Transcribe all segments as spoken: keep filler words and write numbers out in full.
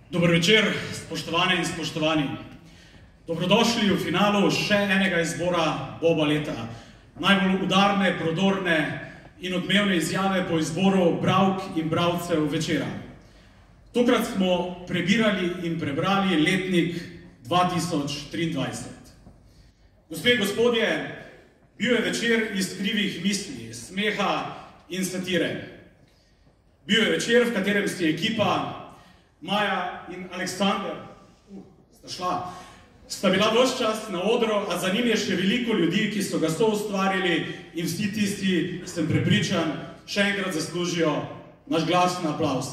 Dober večer, spoštovane in spoštovani. Dobrodošli v finalu še enega izbora Boba leta. Najbolj udarne, prodorne in odmevne izjave po izboru bralk in bralcev večera. Tokrat smo prebirali in prebrali letnik dva tisoč triindvajset. Gospe in gospodje, bil je večer iz krivih misli, smeha in satire. Bil je večer, v katerem si ekipa Maja in Aleksander, uh, sta šla, sta bila ves čas na odru, a za njim je še veliko ljudi, ki so ga soustvarili in vsi tisti, sem prepričan, še enkrat zaslužijo naš glasen aplavz.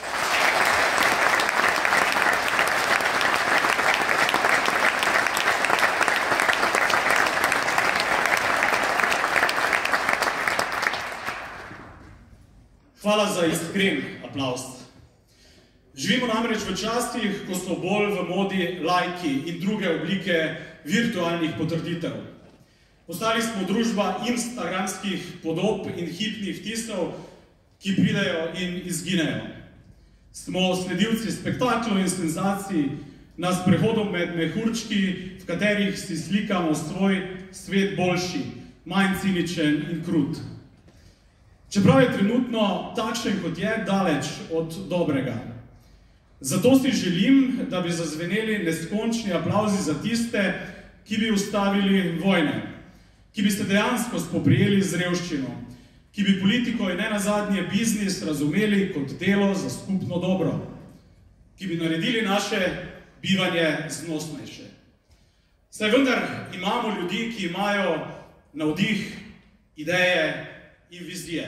Hvala za iskren aplavz. Živimo namreč v časih, ko so bolj v modi lajki in druge oblike virtualnih potrditev. Postali smo družba instagramskih podob in hipnih vtisov, ki pridejo in izginejo. Smo sledilci spektaklov in senzacij na sprehodu med mehurčki, v katerih si slikamo svoj svet boljši, manj ciničen in krut. Čeprav je trenutno takšen, kot je, daleč od dobrega. Zato si želim, da bi zazveneli neskončni aplavzi za tiste, ki bi ustavili vojne, ki bi se dejansko spoprijeli z revščino, ki bi politiko in nenazadnje biznis razumeli kot delo za skupno dobro, ki bi naredili naše bivanje znosnejše. Saj vendar imamo ljudi, ki imajo navdih, ideje in vizije,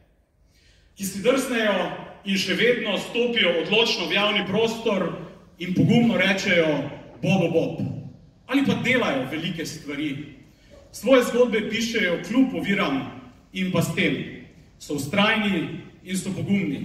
ki si drznejo in še vedno stopijo odločno v javni prostor in pogumno rečejo Bobo Bob. Ali pa delajo velike stvari. Svoje zgodbe pišejo kljub oviram in pa s tem. So vztrajni in so pogumni.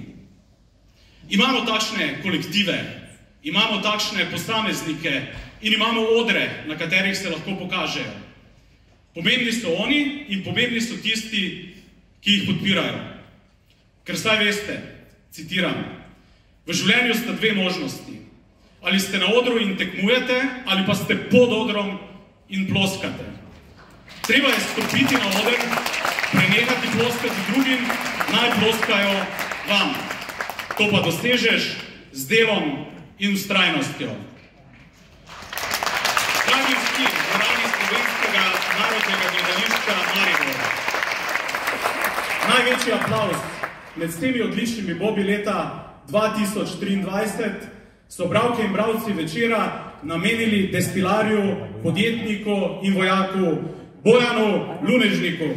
Imamo takšne kolektive, imamo takšne posameznike in imamo odre, na katerih se lahko pokažejo. Pomembni so oni in pomembni so tisti, ki jih podpirajo. Ker saj veste, citiram, v življenju sta dve možnosti. Ali ste na odru in tekmujete, ali pa ste pod odrom in ploskate. Treba je stopiti na oder, prenehati ploskati drugim, naj ploskajo vam. To pa dosežeš z delom in vztrajnostjo. Dragi vsi, dvorani Slovenskega narodnega gledališča Maribor. Največji aplavz med temi odličnimi Bobi leta dva tisoč triindvajset so bralke in bralci večera namenili destilarju, podjetniku in vojaku Bojanu Lunežniku.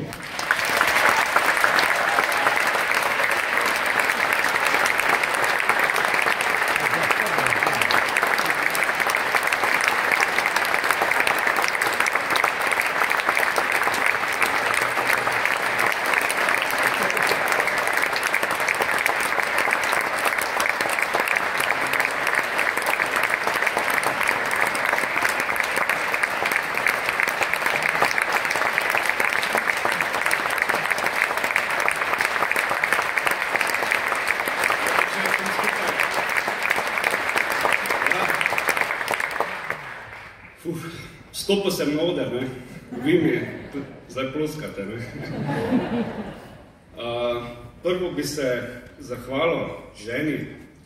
Stopil sem na oder, ne? Vi mi zdaj ploskate, ne? Uh, prvo bi se zahvalil ženi,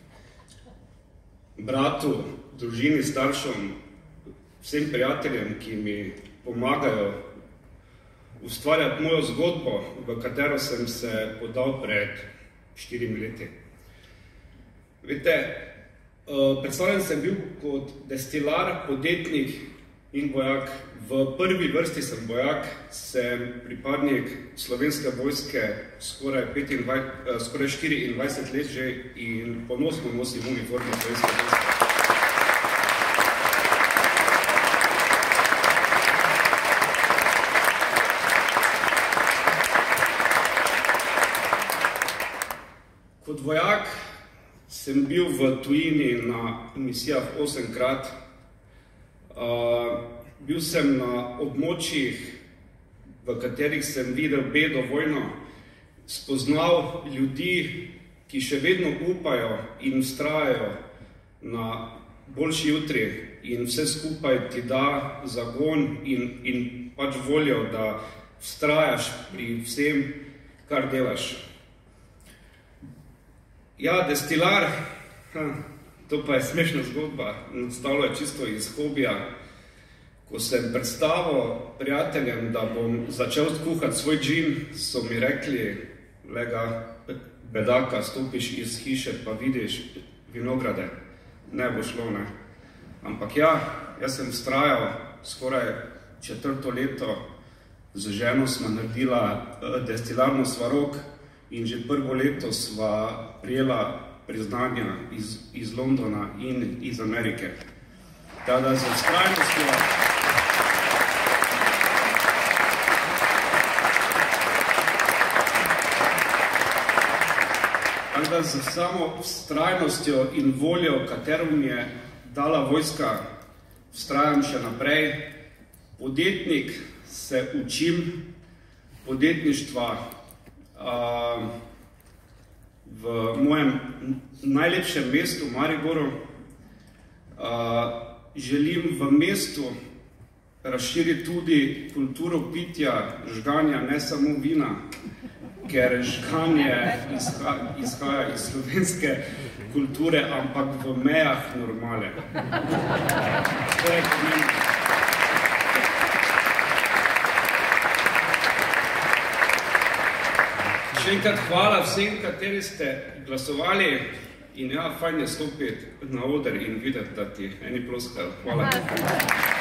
bratu, družini, staršom, vsem prijateljem, ki mi pomagajo ustvarjati mojo zgodbo, v katero sem se podal pred štirimi leti. Veste, uh, predstavljen sem bil kot destilar, podjetnik in vojak. V prvi vrsti sem vojak, sem pripadnik Slovenske vojske skoraj, petindvajset, skoraj štiriindvajset let že in ponosno nosim uniformo Slovenske vojske. Kot vojak sem bil v tujini na misijah osemkrat. Uh, bil sem na območjih, v katerih sem videl bedo, vojno, spoznal ljudi, ki še vedno upajo in vztrajajo na boljši jutri in vse skupaj ti da zagon in, in pač voljo, da vztrajaš pri vsem, kar delaš. Ja, destilar, ha, to pa je smešna zgodba, nastalo je čisto iz hobija. Ko sem predstavil prijateljem, da bom začel kuhati svoj džin, so mi rekli, lega, bedaka, stopiš iz hiše pa vidiš vinograde. Ne bo šlo, ne. Ampak ja, jaz sem vztrajal skoraj četrto leto, z ženo sva naredila destilarno Svarog in že prvo leto sva prijela priznanja iz, iz Londona in iz Amerike. Tada za vztrajnostjo da z samo vztrajnostjo in voljo, katero mi je dala vojska, vztrajam še naprej. Podjetnik se učim, podjetništva a, v mojem najlepšem mestu, Mariboru. A, želim v mestu razširiti tudi kulturo pitja, žganja, ne samo vina, ker žganje izhaja, izhaja iz slovenske kulture, ampak v mejah normale. To je pomembno. Še enkrat hvala vsem, kateri ste glasovali in ja, fajn je stopiti na oder in videti, da ti eni ploskajo. Hvala.